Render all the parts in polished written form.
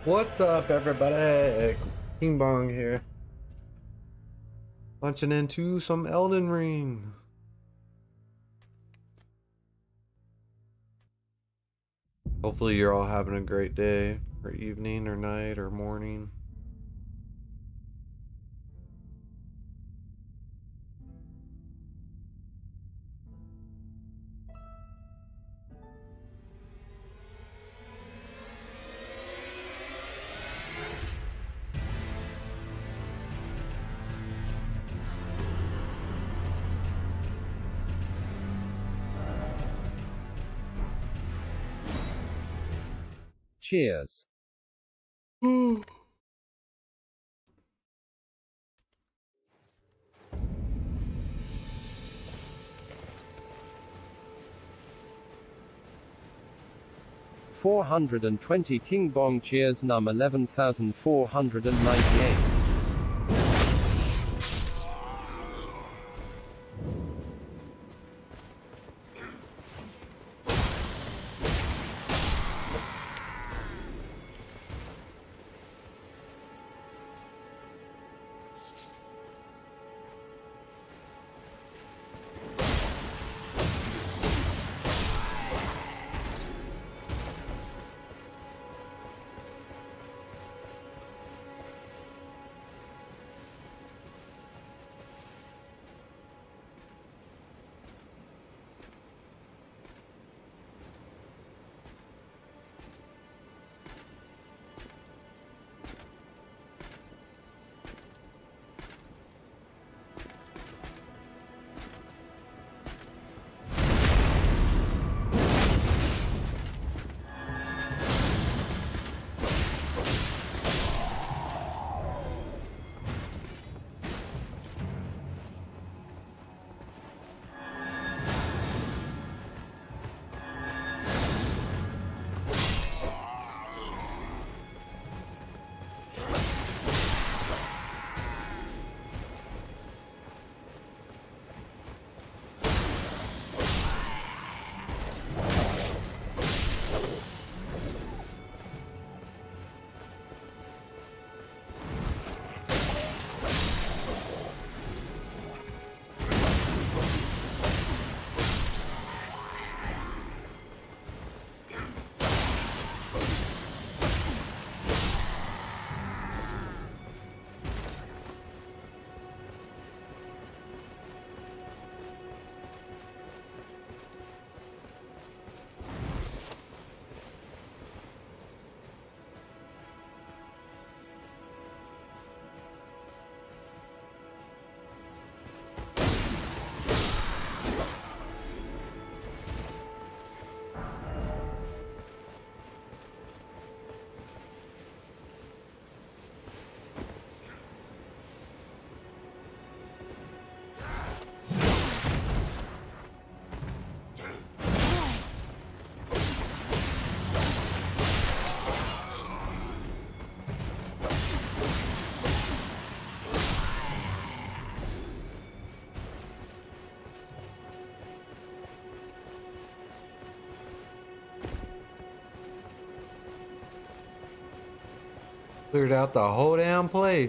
What's up, everybody? KingBong here. Launching into some Elden Ring. Hopefully you're all having a great day, or evening, or night, or morning. Cheers. 420 KingBong cheers num 11,498. Cleared out the whole damn place.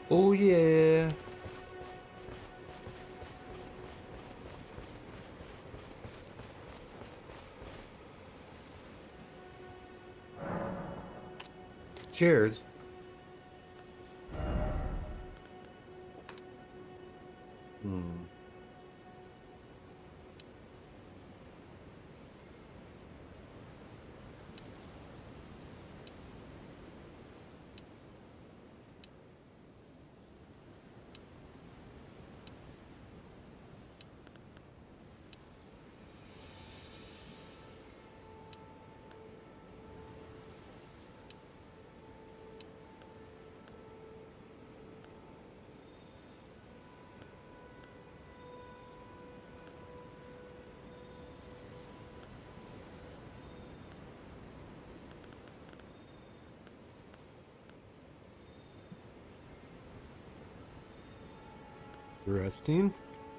Oh yeah. Cheers. Hmm. Resting.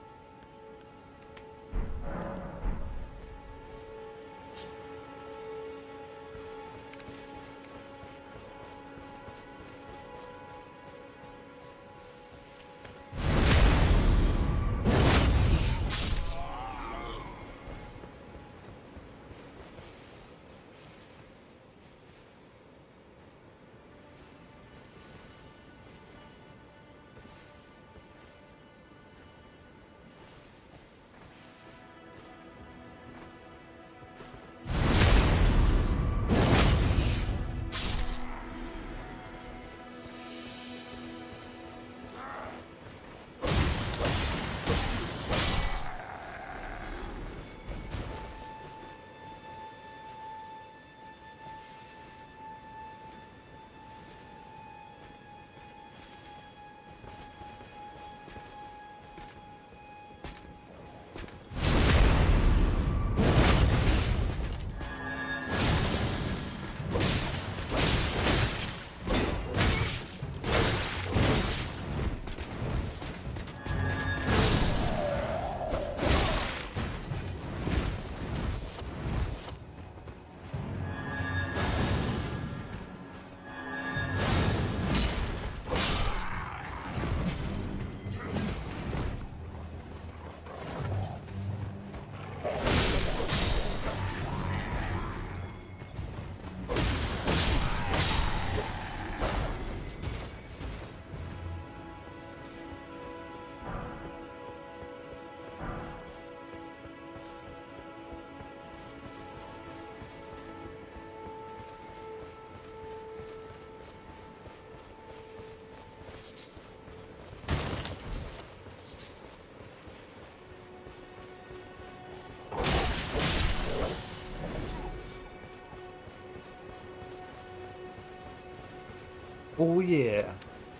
Oh yeah.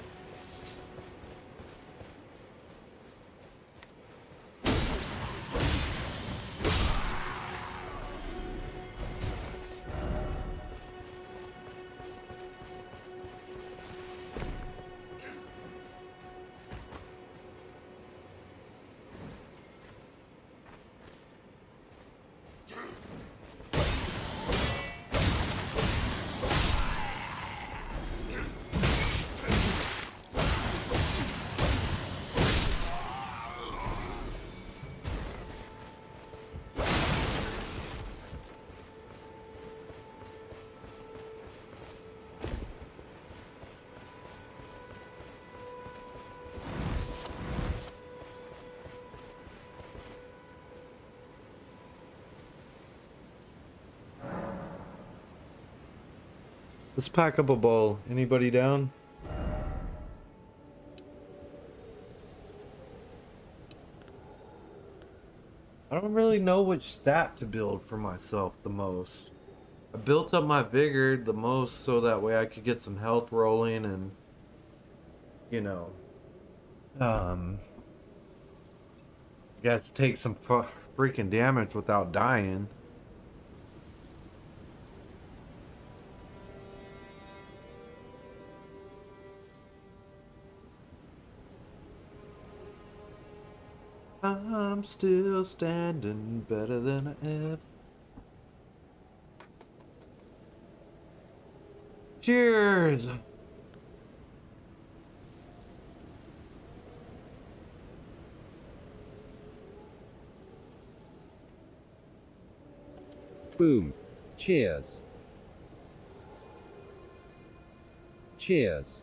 Let's pack up a bowl. Anybody down? I don't really know which stat to build for myself the most. I built up my vigor the most so that way I could get some health rolling and, you know, um, you got to take some freaking damage without dying. I'm still standing better than I ever. Cheers! Boom. Cheers. Cheers.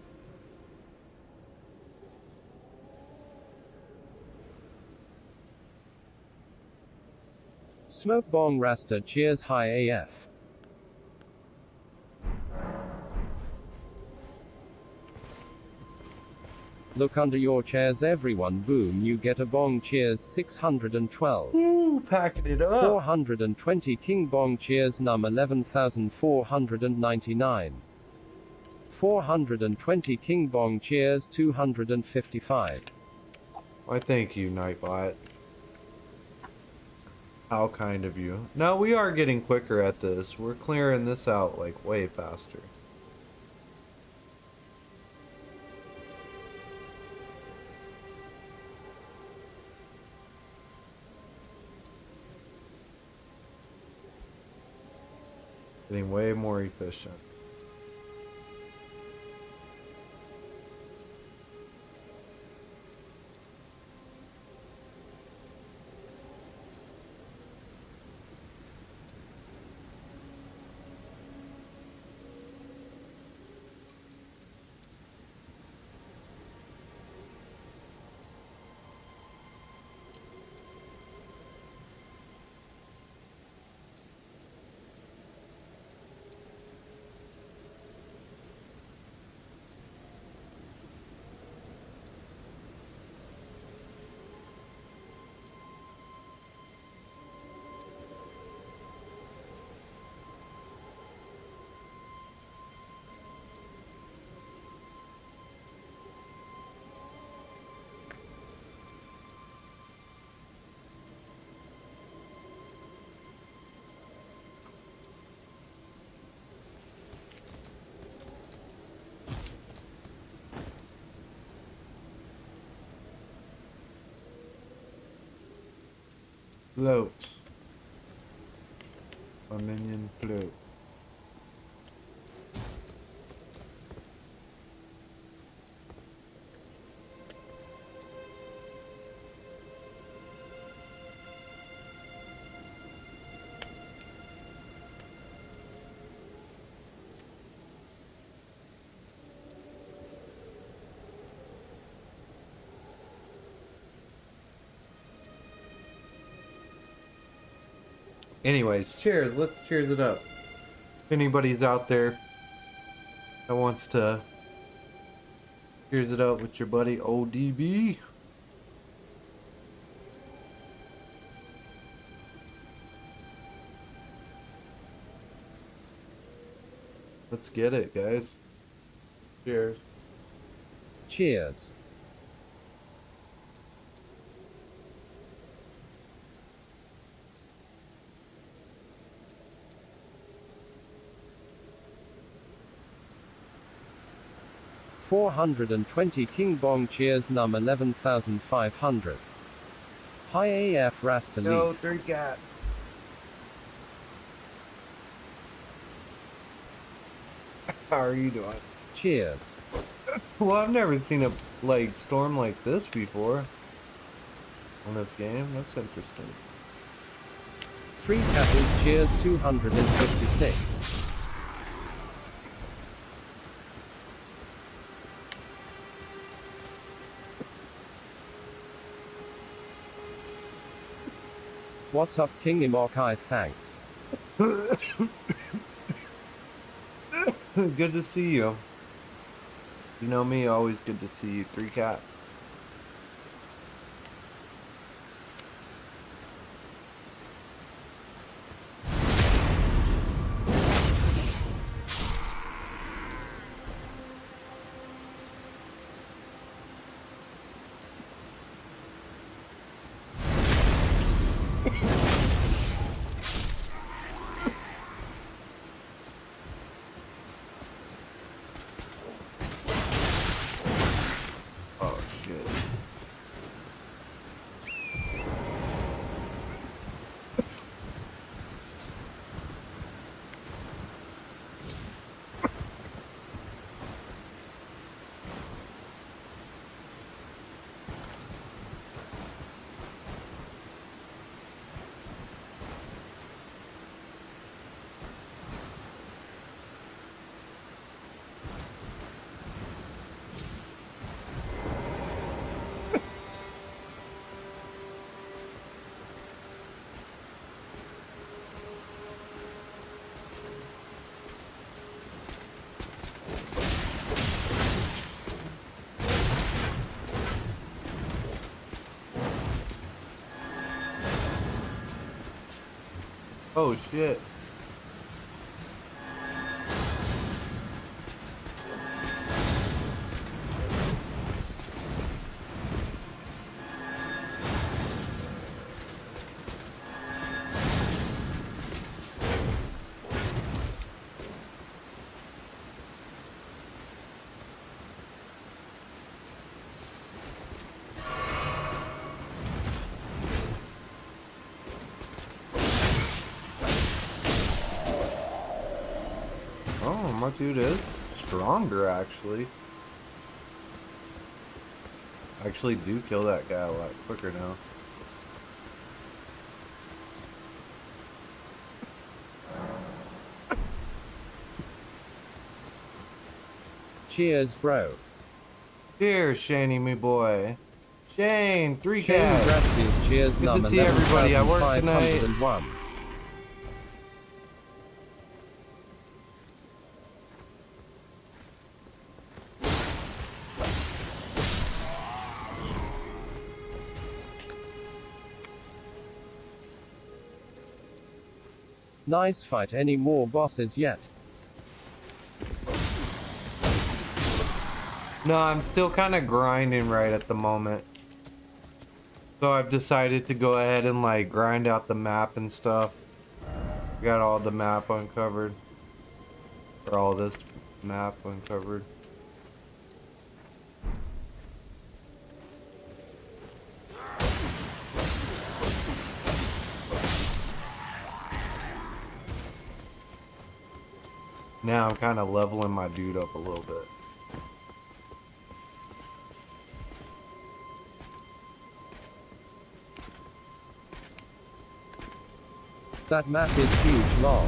Smoke bong rasta cheers high AF. Look under your chairs everyone, boom, you get a bong cheers 612. Ooh, packing it up. 420 KingBong cheers num 11,499. 420 KingBong cheers 255. Why thank you, Nightbot. How kind of you. Now we are getting quicker at this. We're clearing this out like way faster. Getting way more efficient. Float. A minion float. Anyways, cheers. Let's cheers it up. If anybody's out there that wants to cheers it up with your buddy ODB. Let's get it, guys. Cheers. Cheers. $420 KingBong cheers num 11,500. High AF Rasta Yo, leaf. dirty cat. How are you doing? Cheers. Well, I've never seen a storm like this before on this game. That's interesting. 3 Cappers cheers 256. What's up, King Imokai? Thanks. Good to see you. You know me, always good to see you. 3 cat. Oh Oh shit. Oh, my dude is stronger, actually. I actually do kill that guy a lot quicker now. Cheers, bro. Cheers, Shaney, me boy. Shane, 3 Shane cats. Bradfield, cheers, Good num to see everybody. I work tonight. 11,501. Nice fight. Any more bosses yet? No, I'm still kind of grinding right at the moment. So I've decided to go ahead and like grind out the map and stuff. Got all the map uncovered. Or all this map uncovered. Now I'm kind of leveling my dude up a little bit. That map is huge, lol.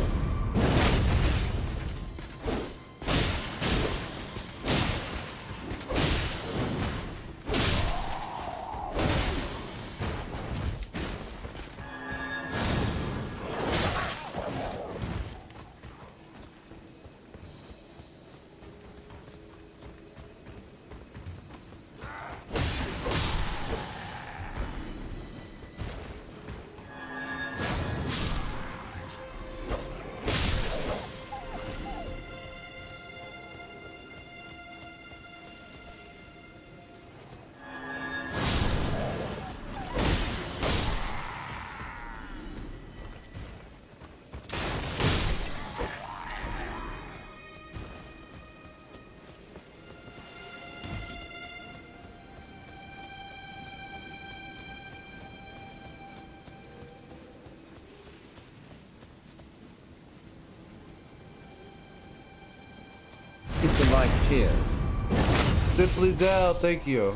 Like cheers. Simply Dell, thank you.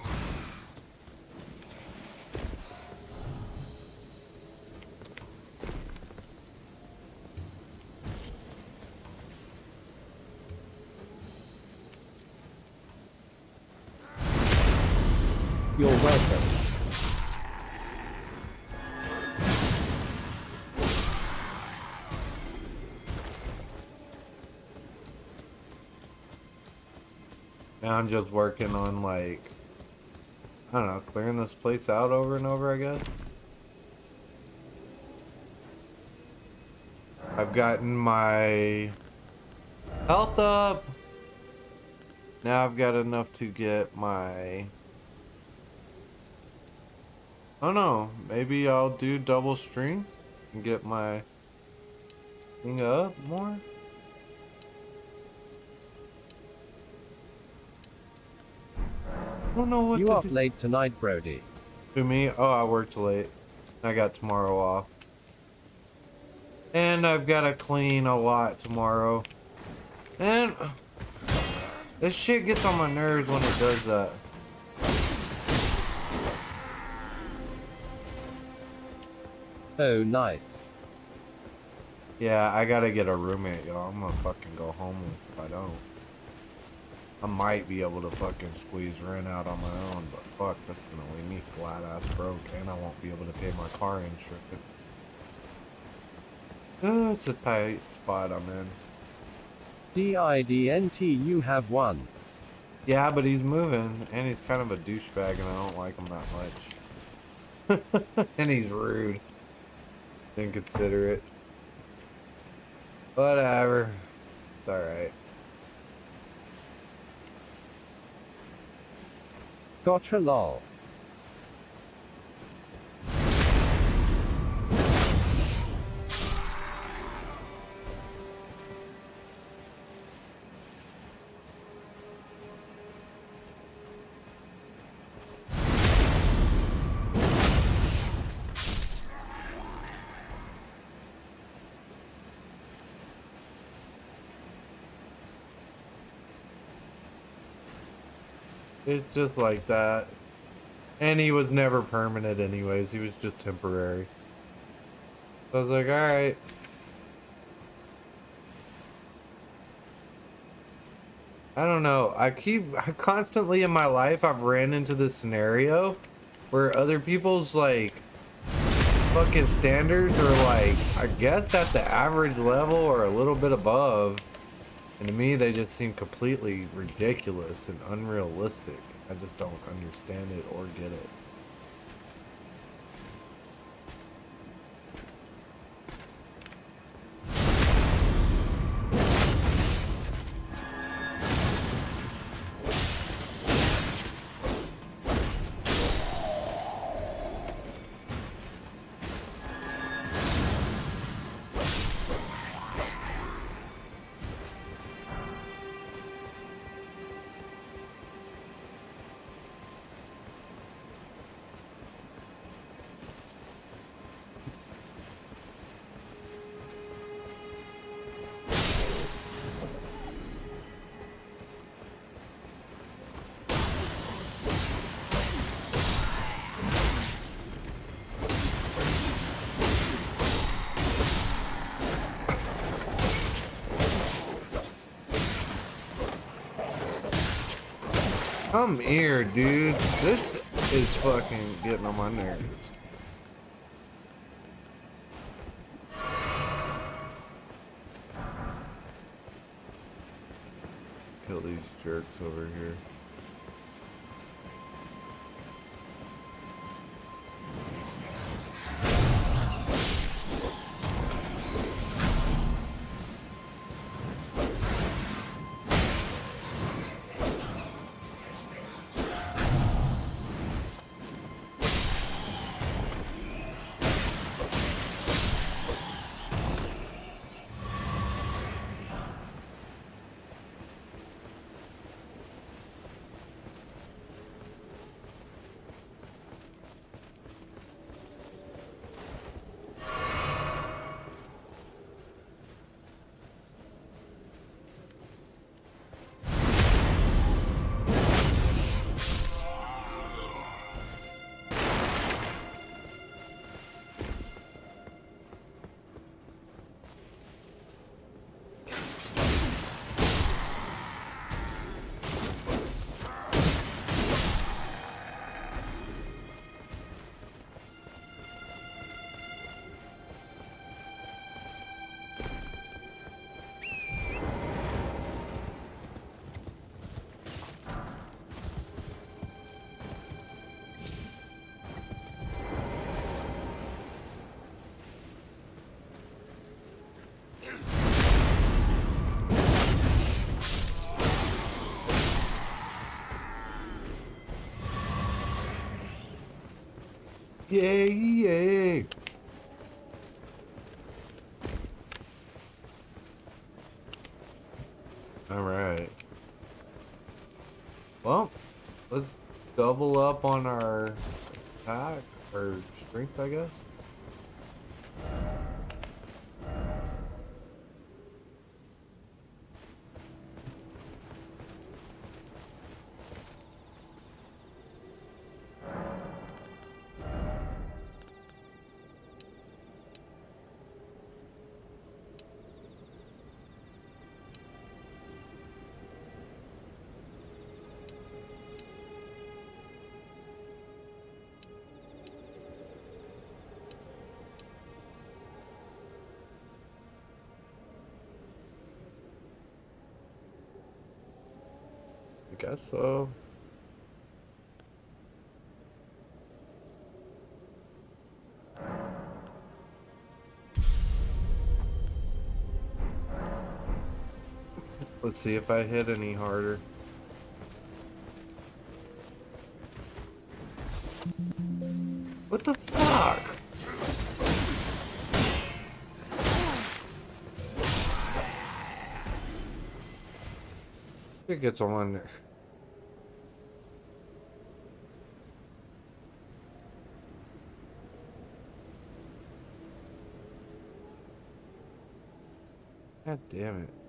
You're welcome. Now I'm just working on like, I don't know, clearing this place out over and over, I guess. I've gotten my health up. Now I've got enough to get my, I don't know, maybe I'll do double string and get my thing up more. I don't know what you to up do. late tonight, Brody? To me? Oh, I worked late. I got tomorrow off. And I've got to clean a lot tomorrow. And this shit gets on my nerves when it does that. Oh, nice. Yeah, I gotta get a roommate, y'all. I'm gonna fucking go homeless if I don't. I might be able to fucking squeeze rent out on my own, but fuck, that's gonna leave me flat ass broke, and I won't be able to pay my car insurance. It's a tight spot I'm in. DIDNT, you have won. Yeah, but he's moving, and he's kind of a douchebag, and I don't like him that much. And he's rude. Inconsiderate. Whatever. It's alright. Gotcha lol. It's just like that. And he was never permanent anyways. He was just temporary. So I was like, alright. I don't know. I constantly in my life, I've ran into this scenario where other people's like fucking standards are like, I guess at the average level or a little bit above. And to me, they just seem completely ridiculous and unrealistic. I just don't understand it or get it. Come here, dude. This is fucking getting on my nerves. Kill these jerks over here. Yay, yay. All right. Well, let's double up on our attack or strength, I guess. I guess so. Let's see if I hit any harder. What the fuck? It gets on there. God damn it.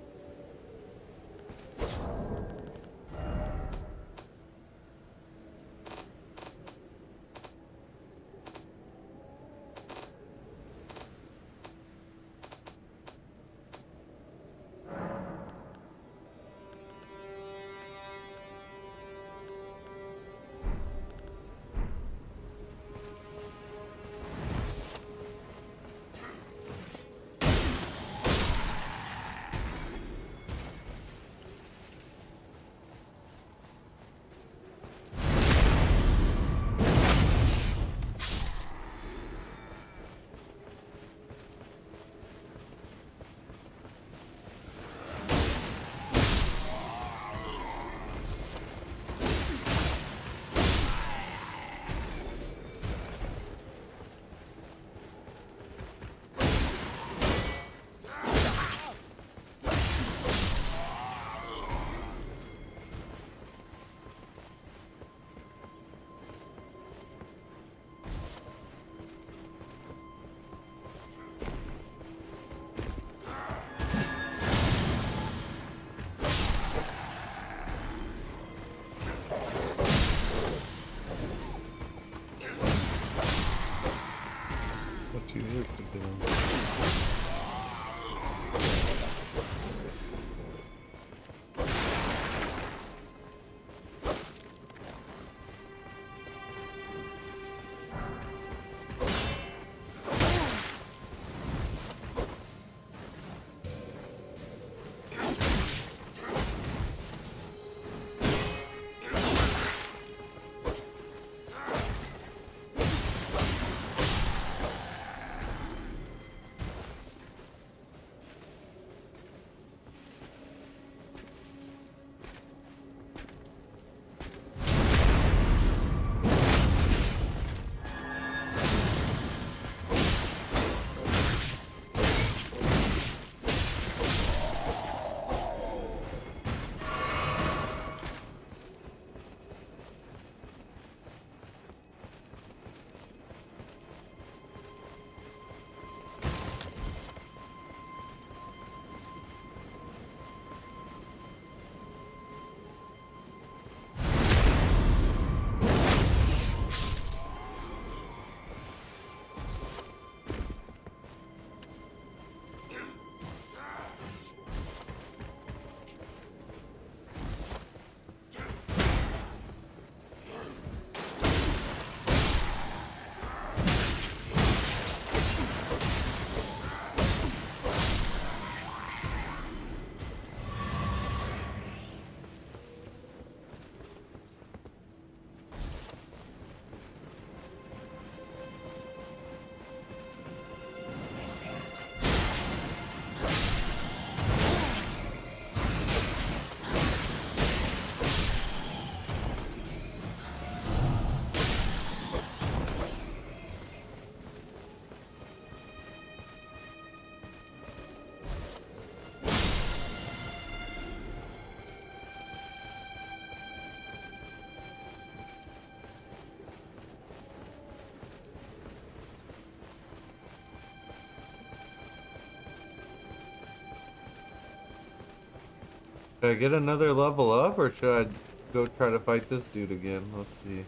Should I get another level up, or should I go try to fight this dude again? Let's see.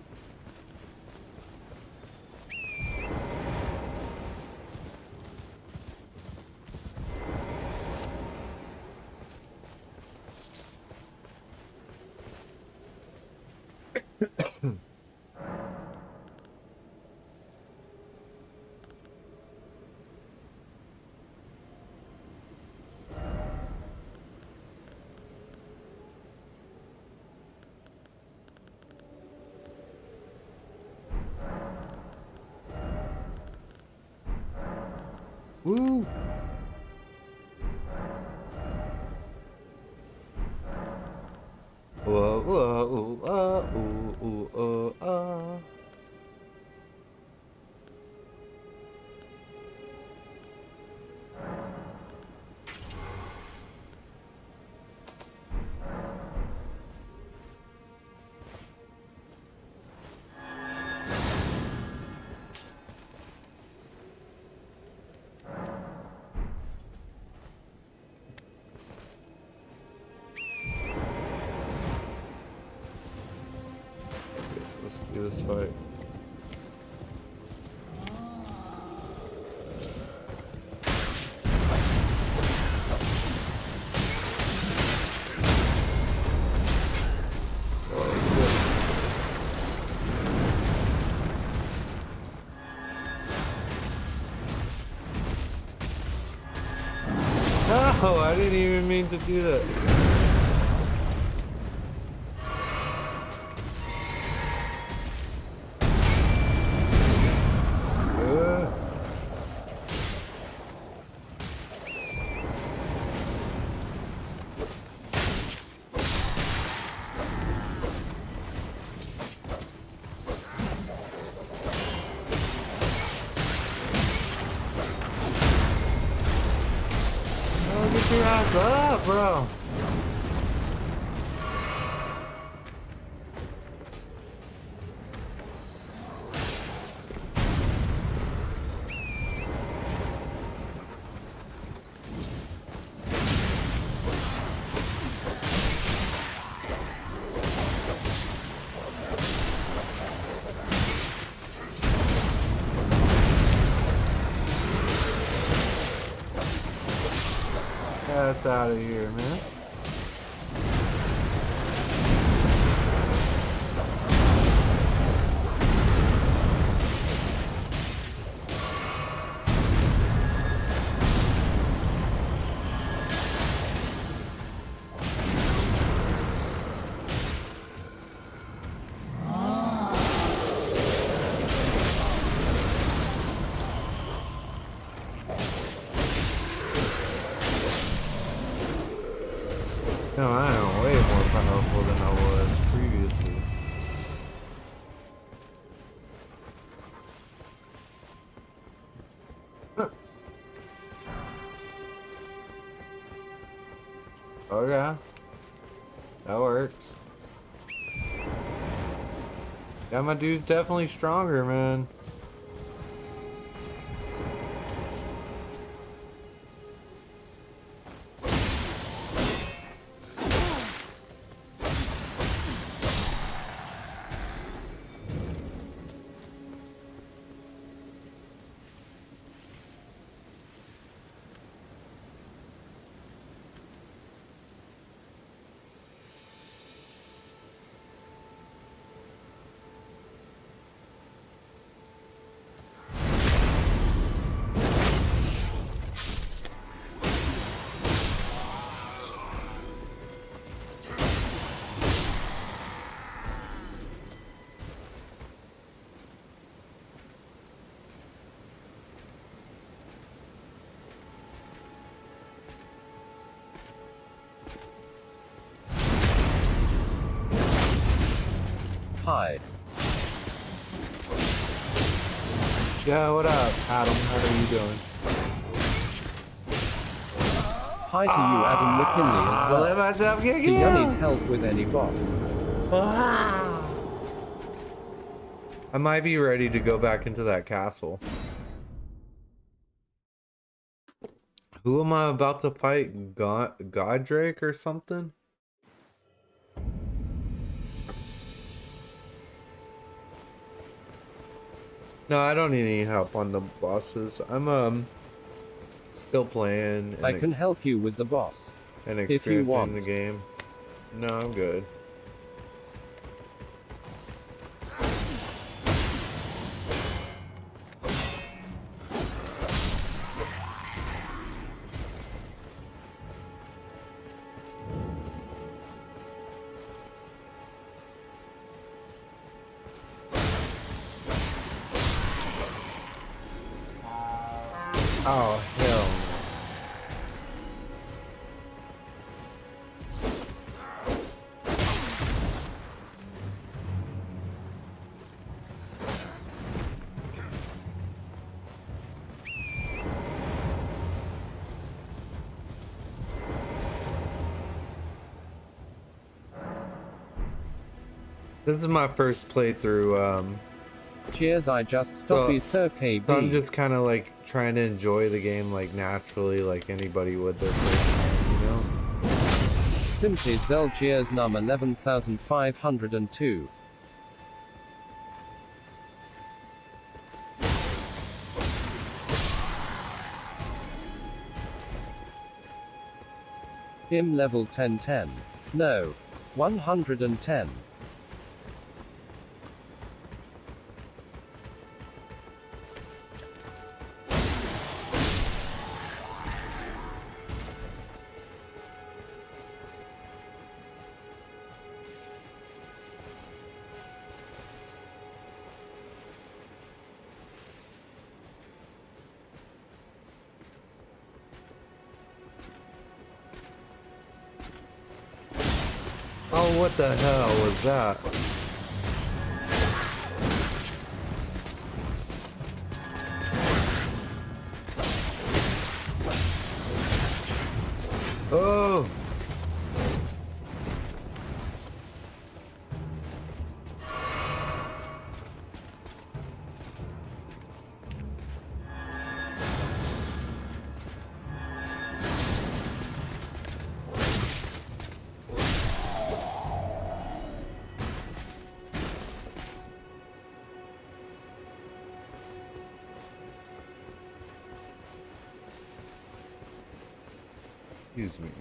Woo! Whoa, whoa, ooh. Let's do this fight. No, I didn't even mean to do that. Get your ass up, bro. That's out of here, man. No, I am way more powerful than I was previously. Okay. That works. Yeah, my dude's definitely stronger, man. Hi. Yeah, what up, Adam? How are you doing? Hi to you, Adam McKinley, as well. Let myself get Do you need help with any boss? I might be ready to go back into that castle. Who am I about to fight? Godric or something? No, I don't need any help on the bosses. I'm still playing. I can help you with the boss. And if you want. experiencing the game. No, I'm good. Oh, hell. This is my first playthrough. Cheers, I just stopped So KB. I'm just kind of like trying to enjoy the game like naturally, like anybody would their first time, you know? Simply Zell. Cheers, num 11,502. Him level 1010. No. 110. Oh, what the hell was that? Oh! Excuse me.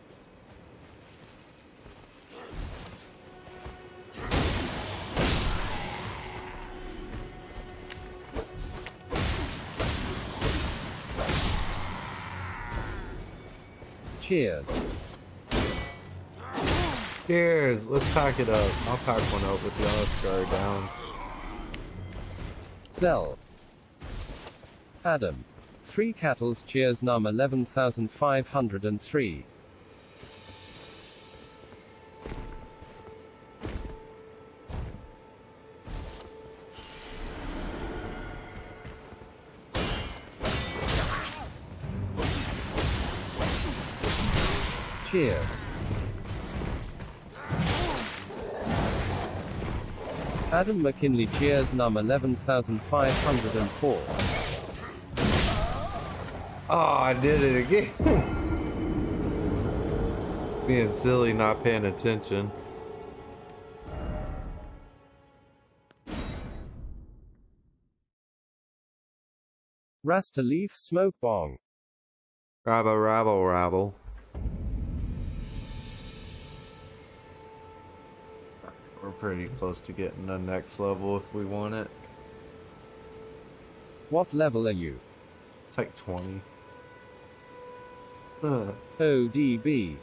Cheers. Cheers. Let's pack it up. I'll pack one up with y'all. Scar down. Zell. Adam. 3 cattles. Cheers, num 11,503. Cheers. Adam McKinley. Cheers, num 11,504. Oh, I did it again. Being silly, not paying attention. Rasta Leaf Smoke Bong. Rabble, rabble, rabble. We're pretty close to getting the next level if we want it. What level are you? Like 20. ODB.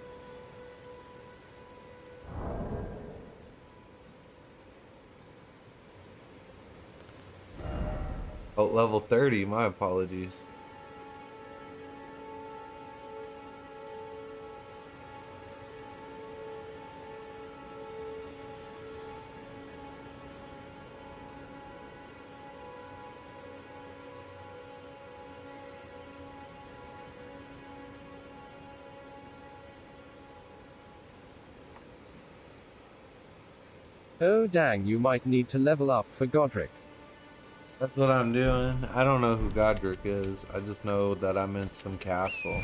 Oh, level 30, my apologies. Oh dang, you might need to level up for Godric. That's what I'm doing. I don't know who Godric is. I just know that I'm in some castle.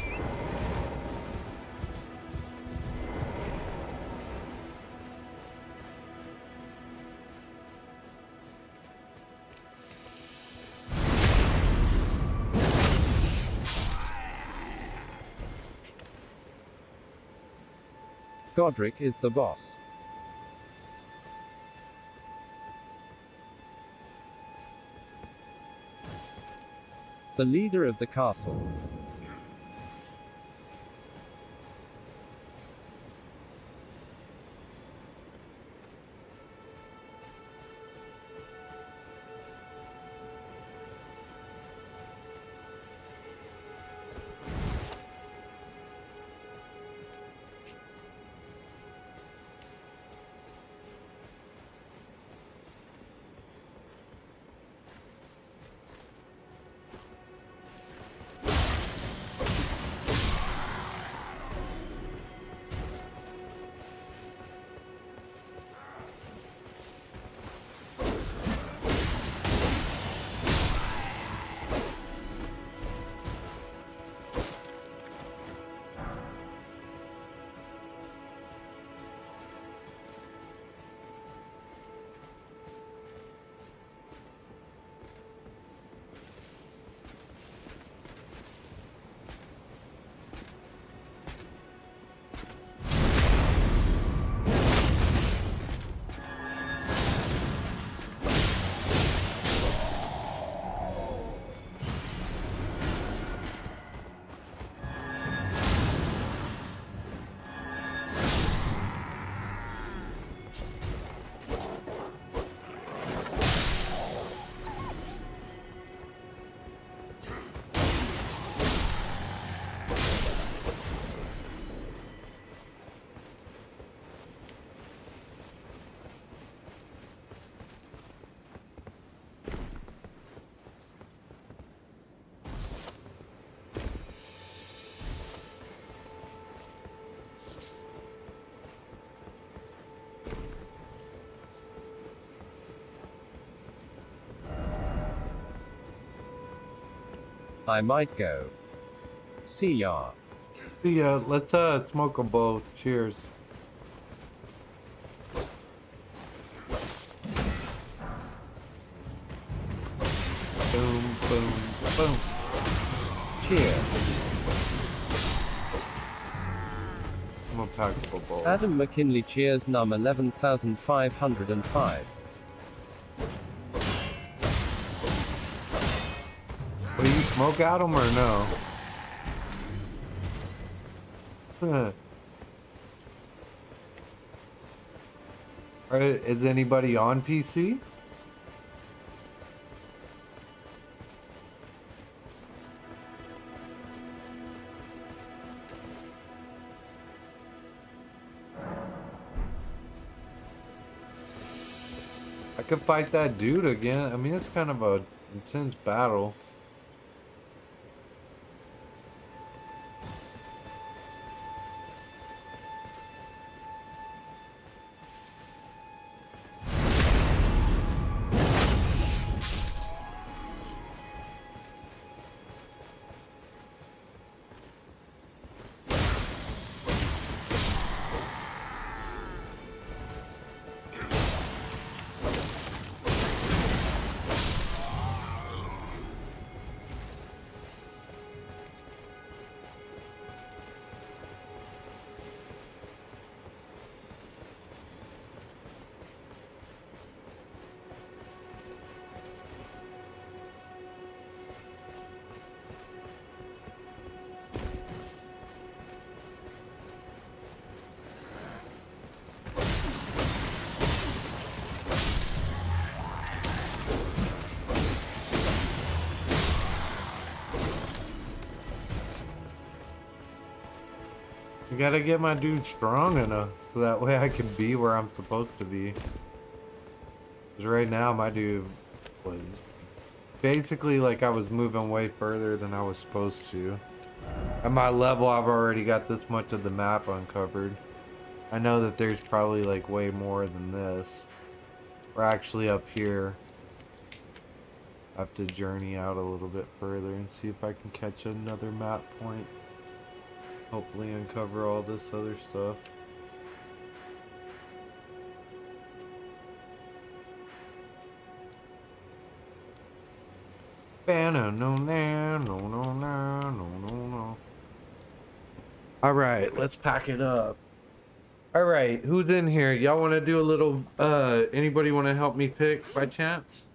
Godric is the boss. The leader of the castle. I might go. See ya. Yeah, let's smoke them both. Cheers. Boom, boom, boom. Cheers. I'm gonna pack a bowl. Adam McKinley, cheers. Num 11,505. Will you smoke at them or no? Alright, is anybody on PC? I could fight that dude again. I mean, it's kind of a intense battle. I gotta get my dude strong enough so that way I can be where I'm supposed to be. Because right now my dude was basically like I was moving way further than I was supposed to. At my level, I've already got this much of the map uncovered. I know that there's probably like way more than this. We're actually up here. I have to journey out a little bit further and see if I can catch another map point. Hopefully uncover all this other stuff. Alright, let's pack it up. Alright, who's in here? Y'all want to do a little, anybody want to help me pick by chance?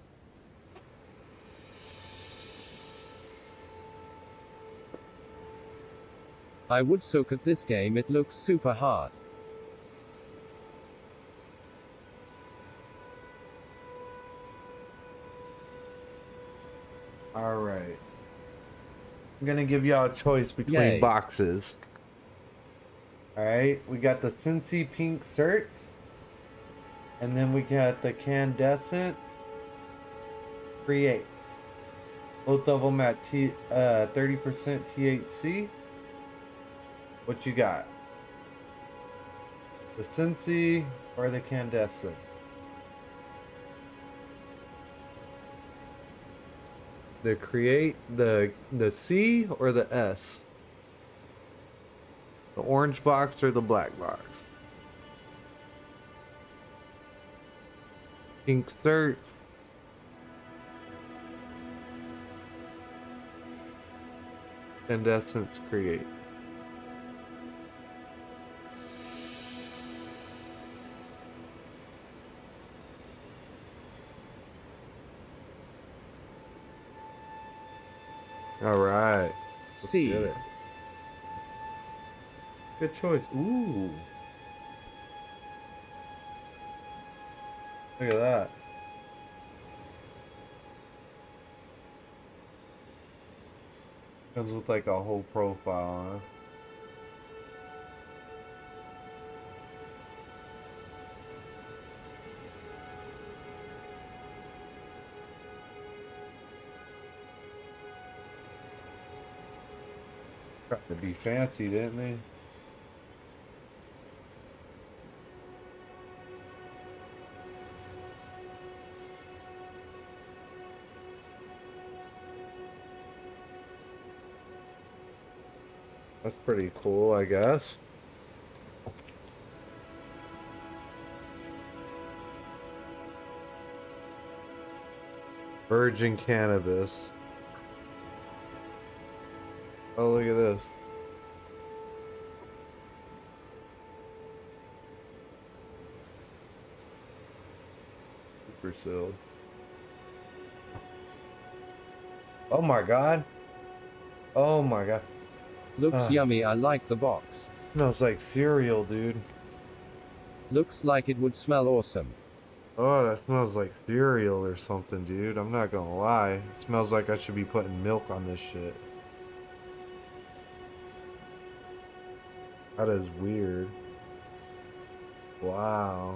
I would suck at this game, it looks super hard. Alright. I'm gonna give y'all a choice between Yay. boxes. Alright, we got the Cincy Pink Certs. And then we got the Candescent Create. Both of them at 30% THC. What you got? The Cincy or the Candescent? The Create, the C or the S? The orange box or the black box? Pink Cert. Candescence Create. All right. C. Get it. Good choice. Ooh. Look at that. Comes with like a whole profile, huh? Tried to be fancy, didn't they? That's pretty cool, I guess. Virgin cannabis. Oh, look at this. Super sealed. Oh my god. Oh my god. Looks yummy, I like the box. Smells like cereal, dude. Looks like it would smell awesome. Oh, that smells like cereal or something, dude. I'm not gonna lie. It smells like I should be putting milk on this shit. That is weird. Wow.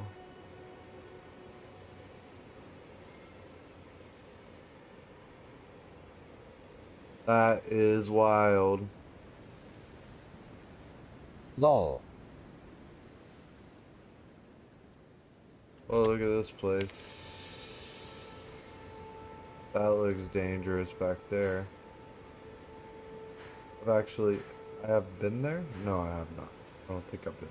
That is wild. Lol. Oh, look at this place. That looks dangerous back there. I have been there? No, I have not. I don't think I've been.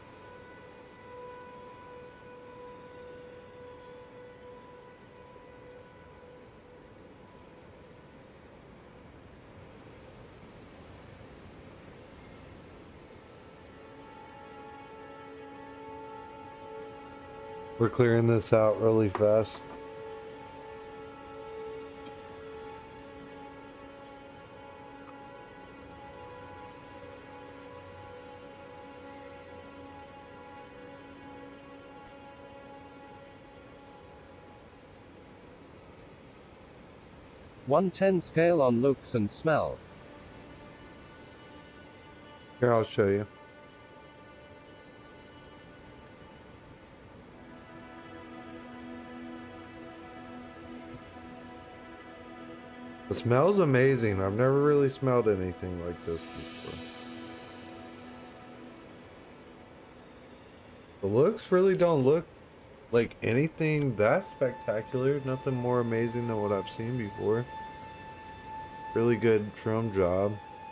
We're clearing this out really fast. (110) scale on looks and smell. Here, I'll show you. It smells amazing. I've never really smelled anything like this before. The looks really don't look like anything that spectacular. Nothing more amazing than what I've seen before. Really good trim job.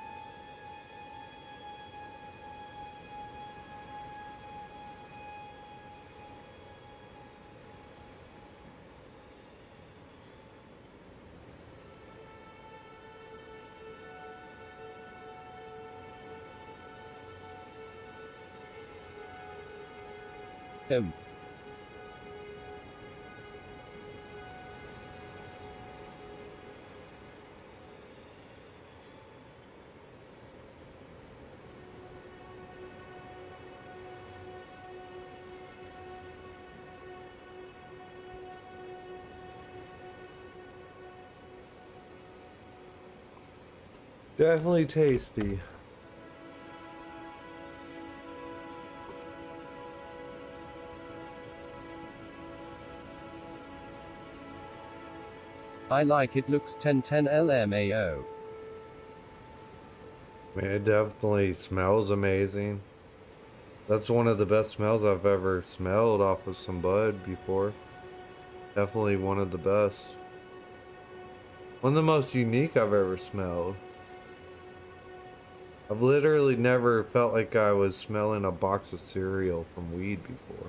Him. Definitely tasty. I like it, looks 1010 LMAO. Man, it definitely smells amazing. That's one of the best smells I've ever smelled off of some bud before. Definitely one of the best. One of the most unique I've ever smelled. I've literally never felt like I was smelling a box of cereal from weed before.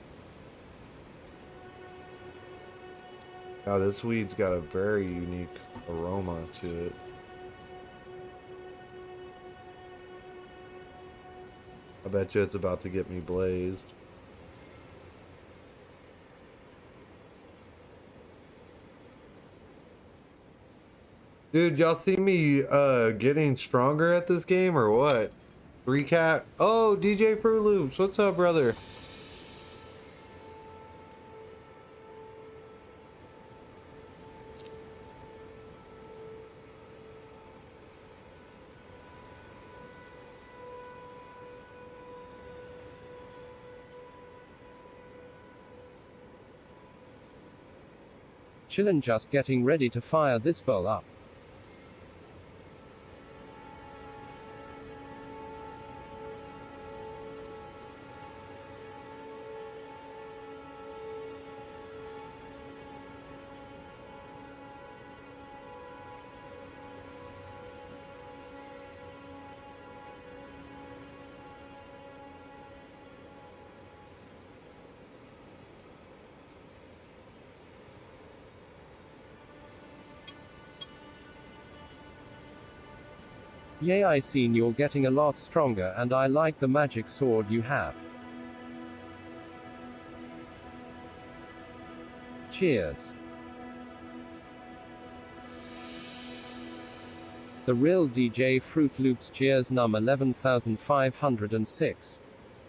Now this weed's got a very unique aroma to it. I bet you it's about to get me blazed. Dude, y'all see me getting stronger at this game or what? Recap. Oh, DJ Fruit Loops, what's up, brother? Chillin', just getting ready to fire this bowl up. Yay, I seen you're getting a lot stronger and I like the magic sword you have. Cheers. The Real DJ Fruit Loops. Cheers. Num 11506.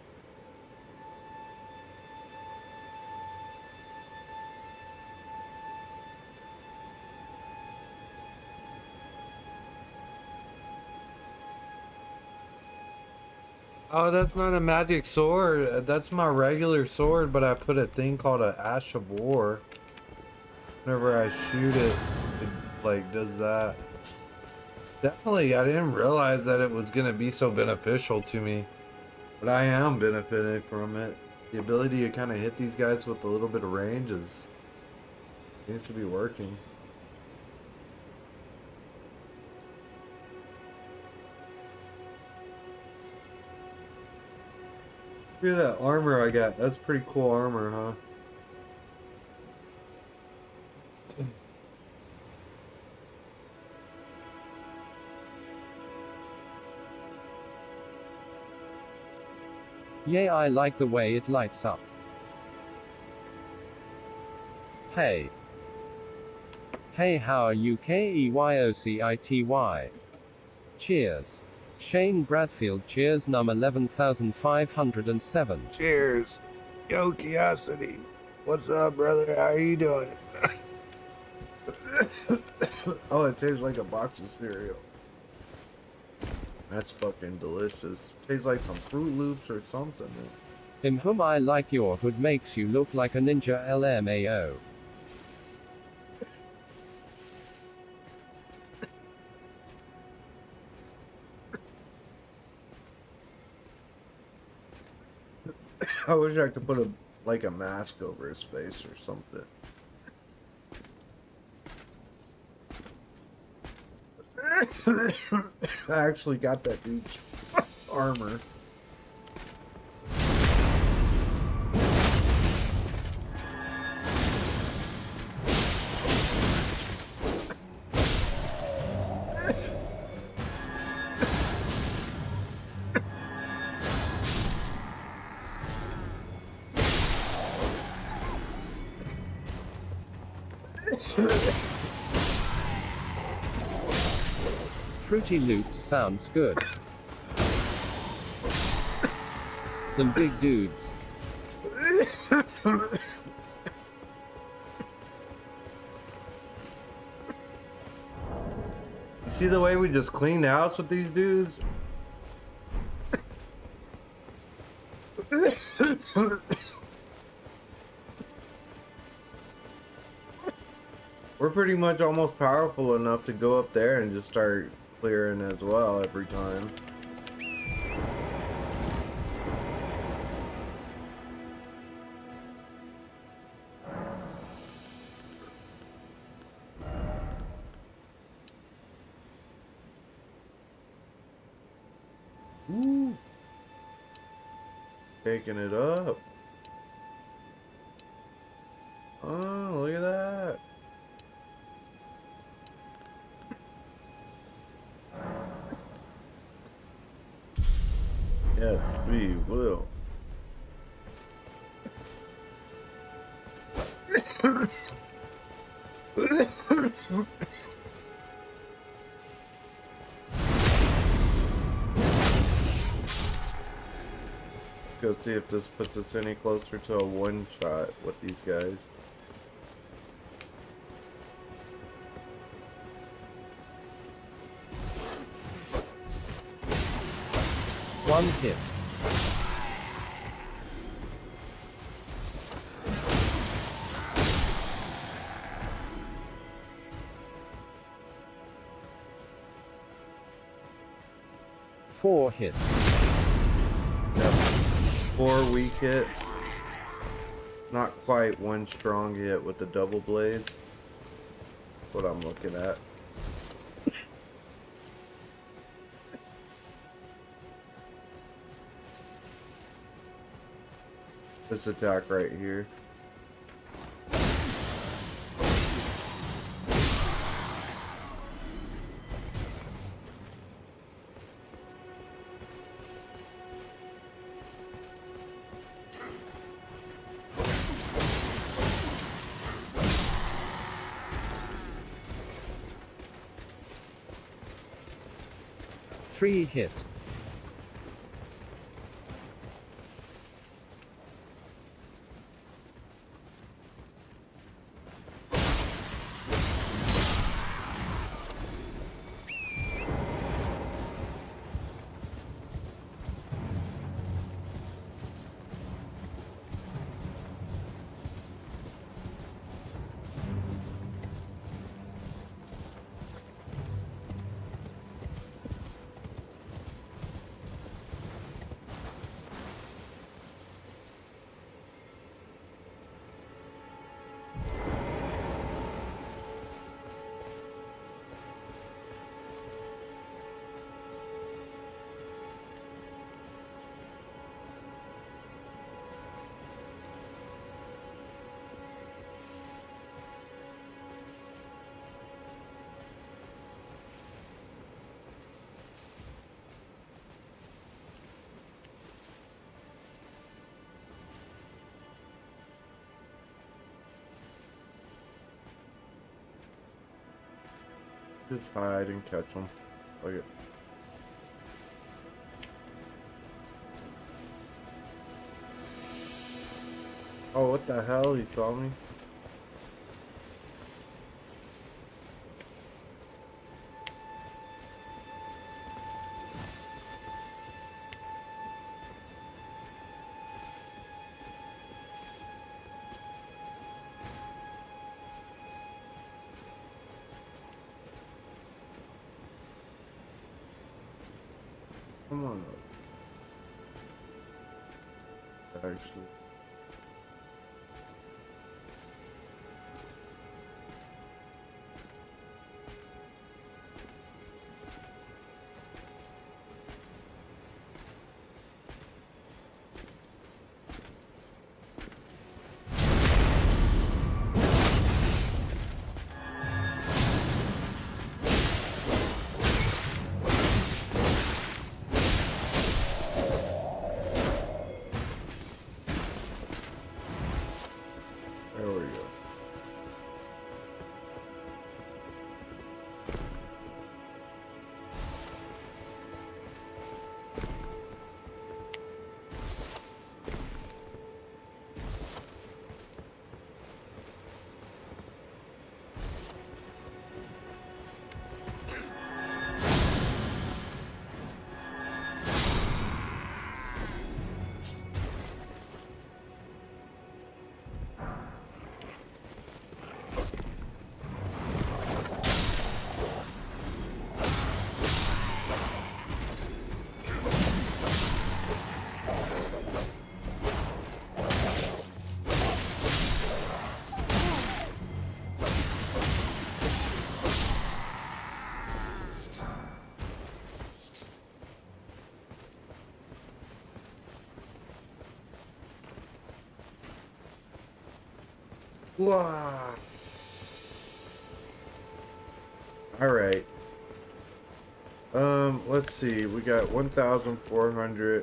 Oh, that's not a magic sword. That's my regular sword, but I put a thing called an Ash of War. Whenever I shoot it, it like does that. Definitely, I didn't realize that it was gonna be so beneficial to me, but I am benefiting from it. The ability to kind of hit these guys with a little bit of range seems to be working. Look at that armor I got. That's pretty cool armor, huh? Yay, I like the way it lights up. Hey. Hey, how are you? KEYOCITY. Cheers. Shane Bradfield. Cheers. Num 11507. Cheers. Yo, Curiosity. What's up, brother? How are you doing? Oh, it tastes like a box of cereal. That's fucking delicious. Tastes like some Fruit Loops or something. Whom I like your hood makes you look like a ninja LMAO. I wish I could put a mask over his face or something. I actually got that dude's armor. Fruity Loops sounds good. Them big dudes. You see the way we just cleaned house with these dudes? We're pretty much almost powerful enough to go up there and just start clearing as well every time. Ooh. Taking it up. Oh, look at that. Yes, we will. Go see if this puts us any closer to a one shot with these guys. One hit. Four hits. Yep. 4 weak hits. Not quite one strong hit with the double blades. That's what I'm looking at. This attack right here. 3 hit. Just hide and catch them. Like it. Oh, what the hell? He saw me? Come on up. Actually. Wow. All right. Let's see. We got 1,400.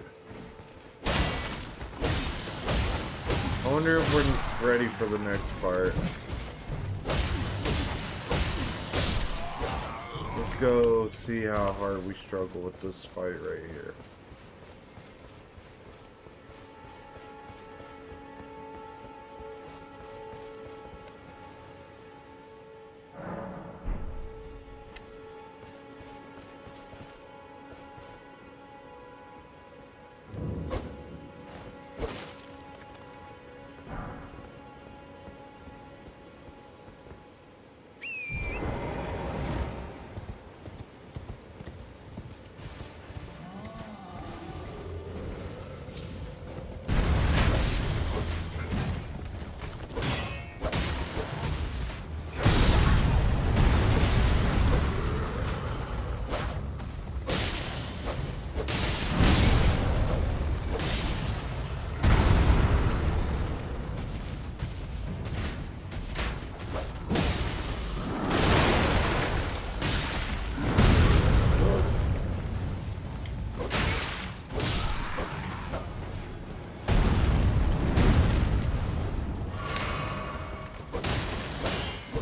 I wonder if we're ready for the next part. Let's go see how hard we struggle with this fight right here.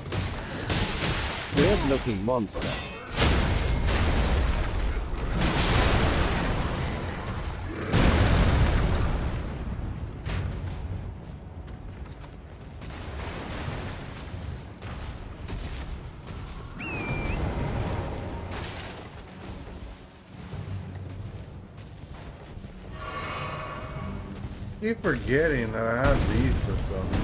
Looking monster. keep forgetting that I have these for something.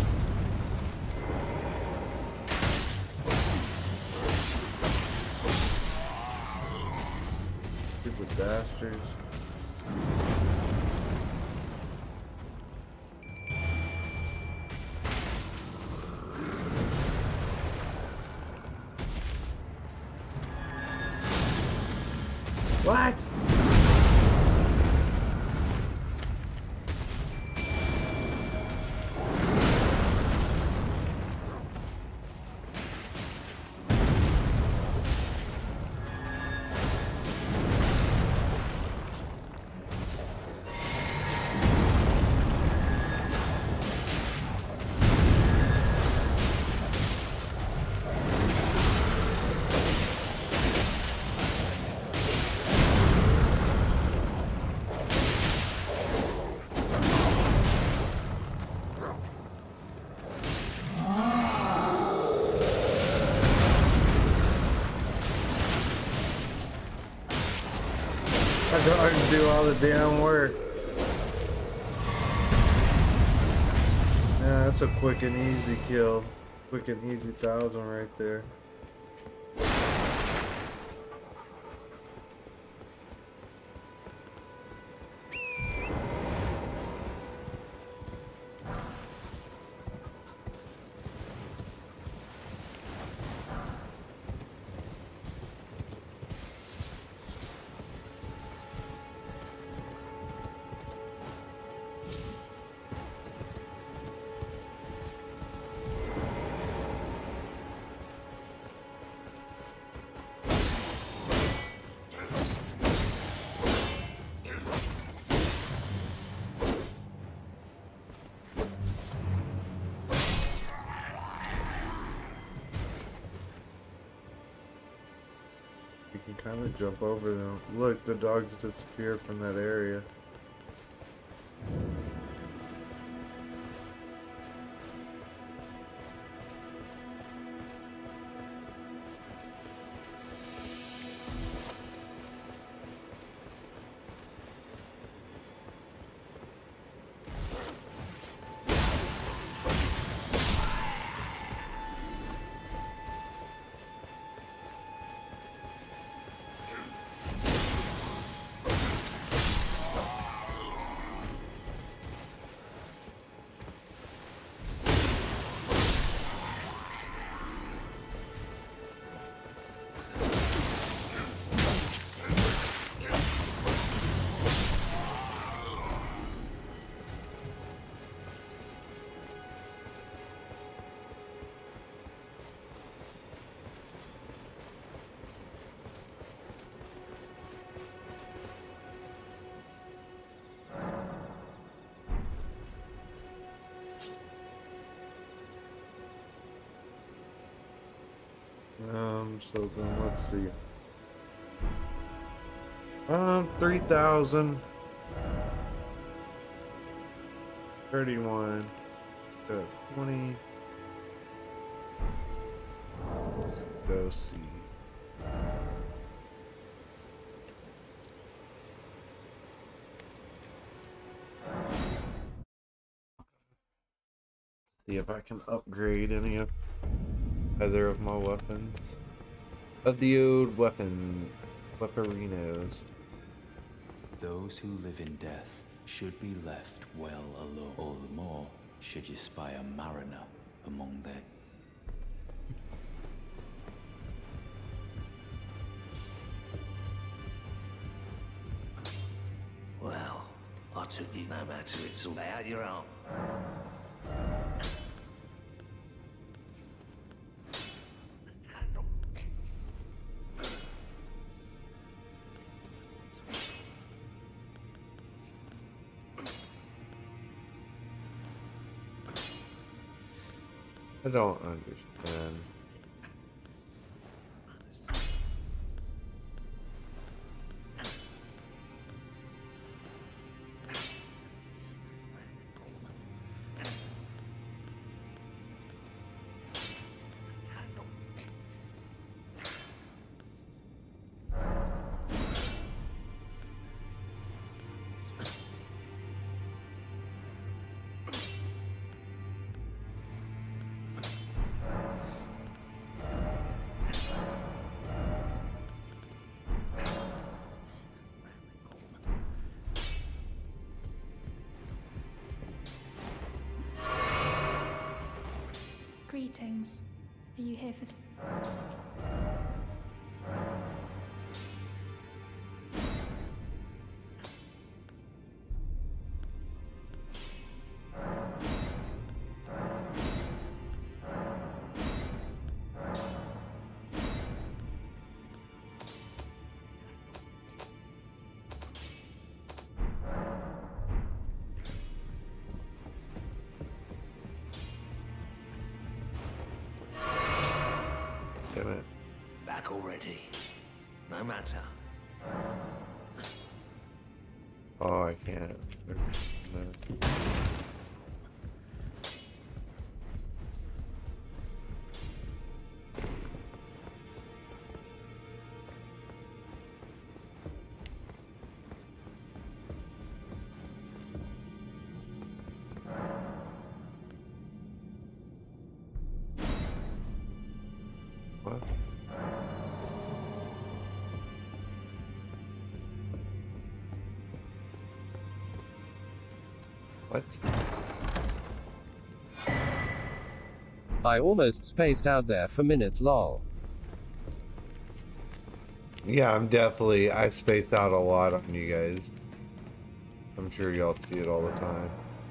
Stupid bastards. What? I can do all the damn work. Yeah, that's a quick and easy kill. Quick and easy 1,000 right there. Kind of jump over them. Look, the dogs disappear from that area. So then let's see. 3,000. 31. 20. Let's go see. See if I can upgrade any of either of my weapons. Of the old weaponinos. Those who live in death should be left well alone. All the more should you spy a mariner among their... Well, I took you no matter it's all out your own. I don't understand. Greetings. Are you here for... Damn it. Back already. No matter. Oh, I can't. No. What? What? I almost spaced out there for minute lol. Yeah, I spaced out a lot on you guys. I'm sure y'all see it all the time.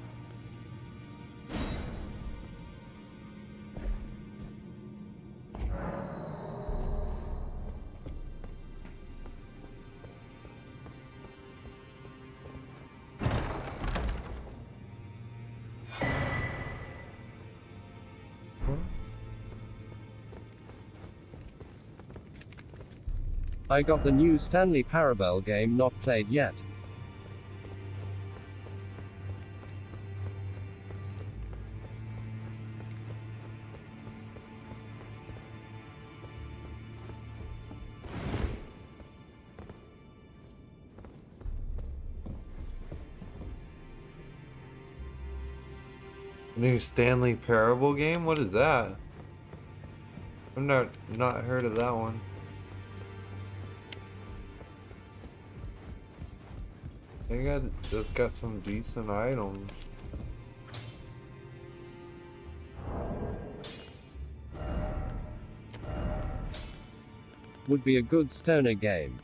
I got the new Stanley Parable game, not played yet. New Stanley Parable game? What is that? I've not heard of that one. I think it's got some decent items. Would be a good stoner game.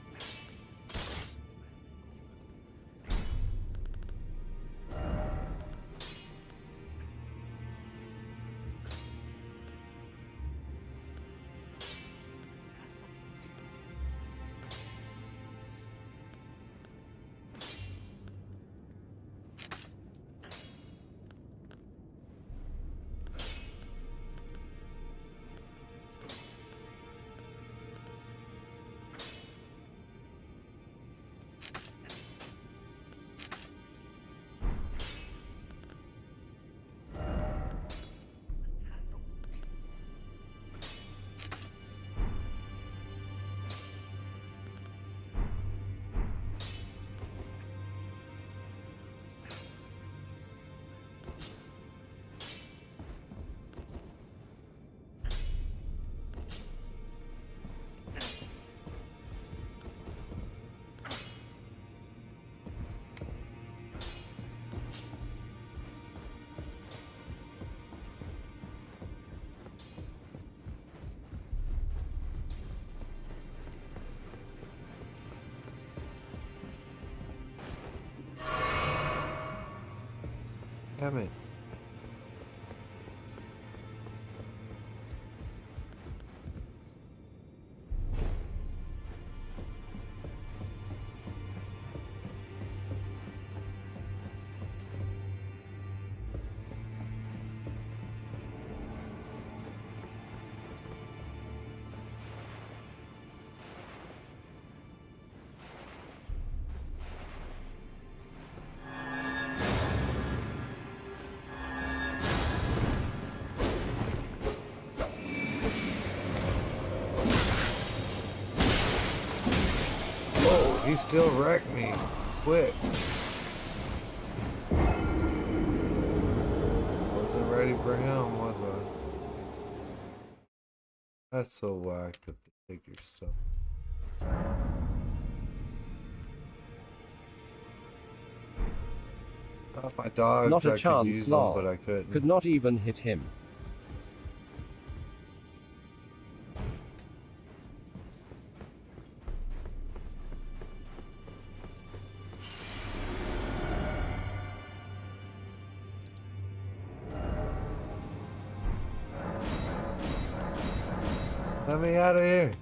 Damn it. He still wrecked me. Quick. Wasn't ready for him, was I? That's so whack that they take your stuff. My dogs, Not a I could chance, use lol. them, but I couldn't. Could not even hit him. Let me out of here.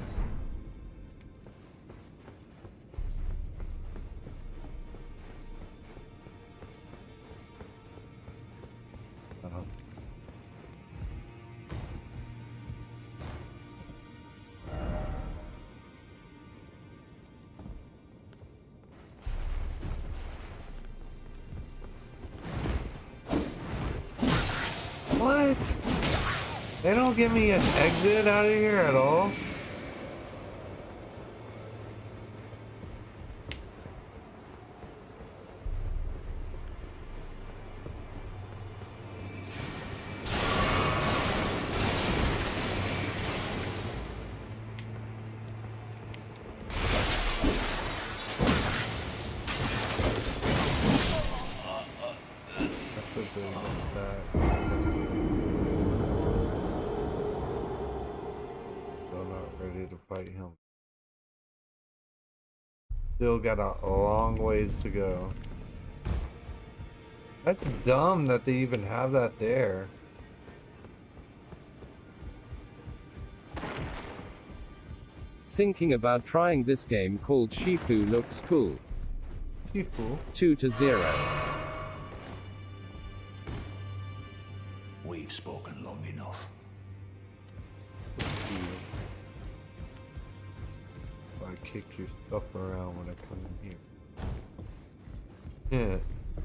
What? They don't give me an exit out of here at all? Fight him. Still got a long ways to go. That's dumb that they even have that there. Thinking about trying this game called Shifu looks cool. Shifu? 2-0. We've spoken long enough. I kick your stuff around when I come in here.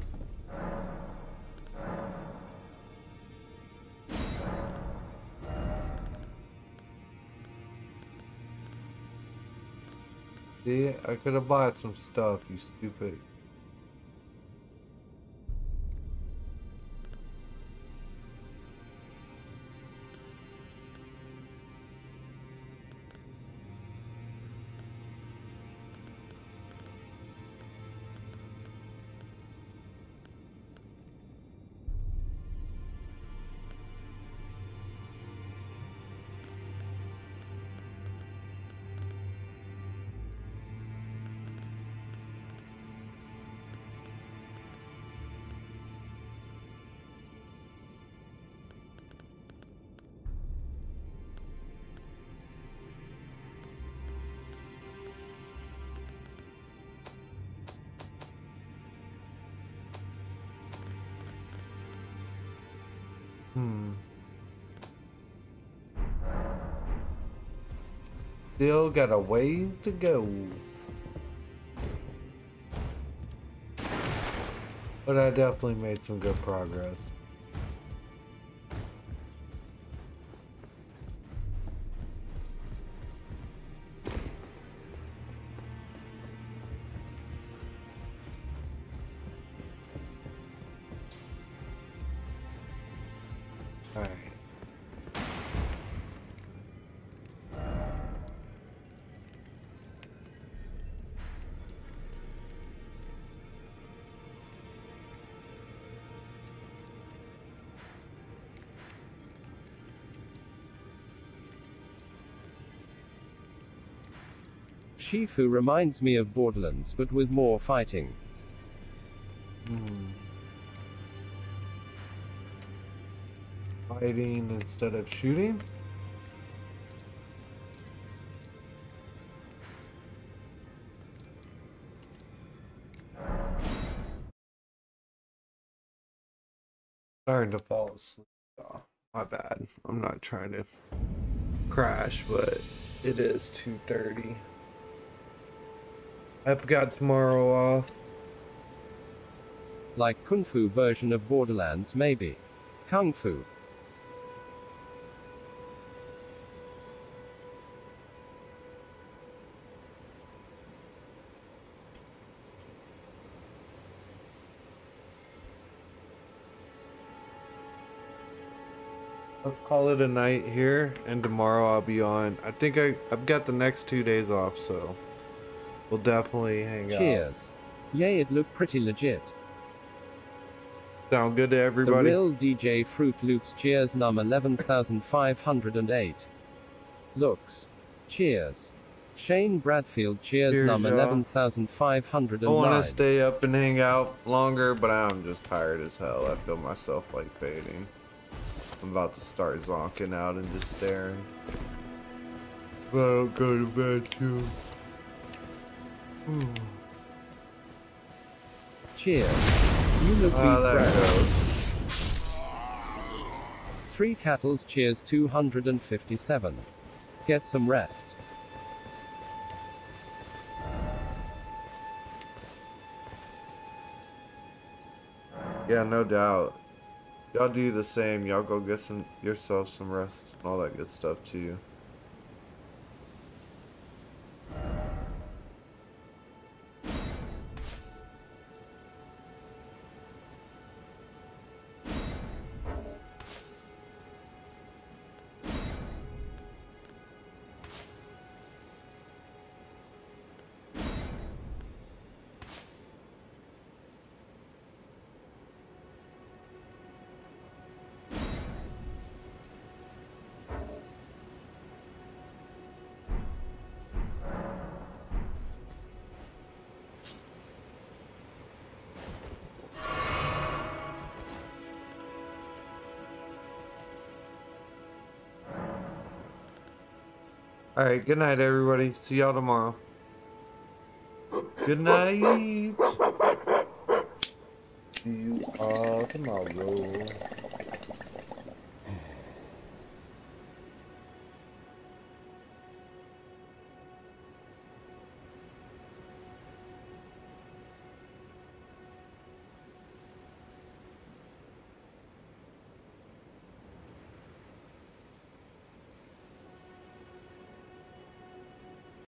Yeah. See, I could have bought some stuff, you stupid. Still got a ways to go. But I definitely made some good progress. All right. Shifu reminds me of Borderlands but with more fighting. Fighting instead of shooting? Starting to fall asleep. Oh, my bad. I'm not trying to crash, but it is 2:30. I've got tomorrow off. Like Kung Fu version of Borderlands maybe. Kung Fu. Let's call it a night here, and tomorrow I'll be on. I think I've got the next 2 days off, so we'll definitely hang out. Cheers. Yay, it looked pretty legit. Sound good to everybody? The real DJ Fruit Loops. Cheers num 11,508. Looks. Cheers. Shane Bradfield. Cheers num 11,509. I want to stay up and hang out longer, but I'm just tired as hell. I feel myself like fading. I'm about to start zonking out and just staring. But I'll go to bed too. Cheers. You look There it goes. 3 Cattles cheers 257. Get some rest. Yeah, no doubt. Y'all do the same. Y'all go get yourself some rest and all that good stuff too. Alright, good night everybody. See y'all tomorrow. Good night. See you all tomorrow.